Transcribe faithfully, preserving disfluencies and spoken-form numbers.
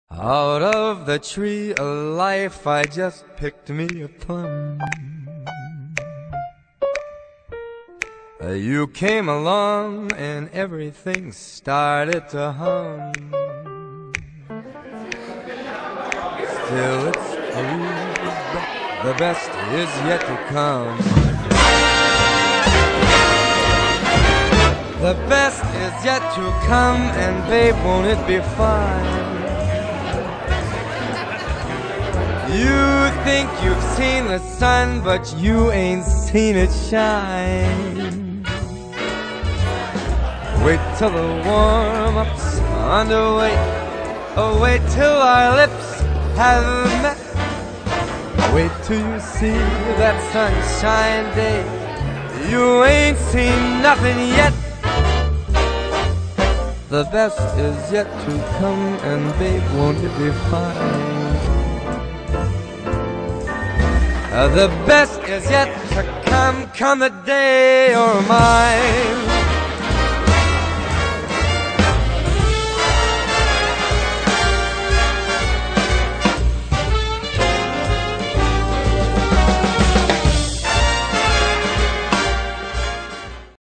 Out of the tree of life I just picked me a plum. You came along and everything started to hum. Still it's true, the best is yet to come. The best is yet to come, and babe, won't it be fine? You think you've seen the sun, but you ain't seen it shine. Wait till the warm-up's underway. Oh, wait till our lips have met. Wait till you see that sunshine day. You ain't seen nothing yet. The best is yet to come, and babe, won't it be fine? Uh, the best is yet to come, come the day you're mine.